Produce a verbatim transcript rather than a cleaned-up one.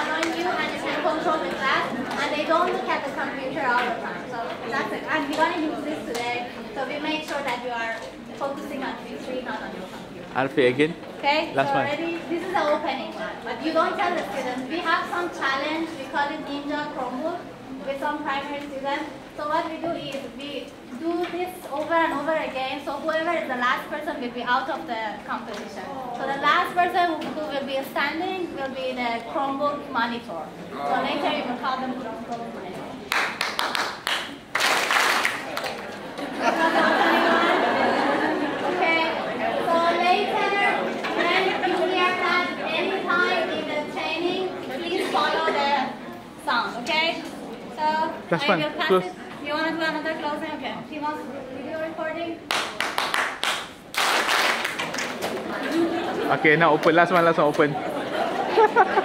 following you and you can control the class, and they don't look at the computer all the time. So that's it. And we're going to use this today, so we make sure that you are focusing on Q three, not on your computer. Arafeh again. Okay, Last so one. ready? This is the opening one, but you don't tell the students. We have some challenge, we call it Ninja Chromebook, with some primary students. So what we do is we do this over and over again, so whoever is the last person will be out of the competition. So the last person who will be standing will be the Chromebook monitor. So later you will call them Chromebook monitor. Okay, so later when you hear that anytime in the training, please follow the sound, okay? So Last I one. will pass Close. it. You want to do another closing? Okay. He wants video recording. Okay, now open. Last one, last one, open.